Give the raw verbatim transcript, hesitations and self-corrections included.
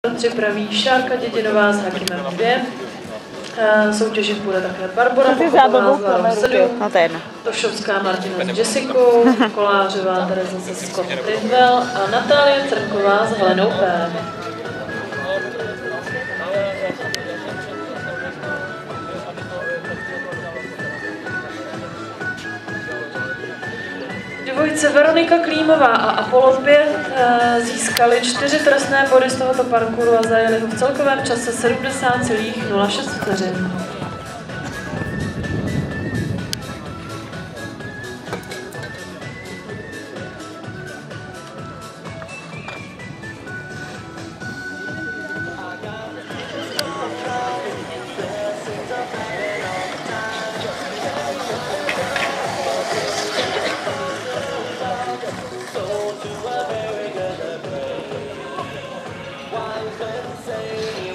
Připraví Šárka Dědinová s Hakimem dvě. Soutěžit bude také Barbora Pochopová s Várou sedm, Tošovská Martina s Jessicou, Kolářová Tereza se Scott Tidwell a Natálie Crnková s Helenou P. Dvojice Veronika Klímová a Apollon pět získali čtyři trestné body z tohoto parkouru a zajeli ho v celkovém čase sedmdesát celá nula šest vteřin. Say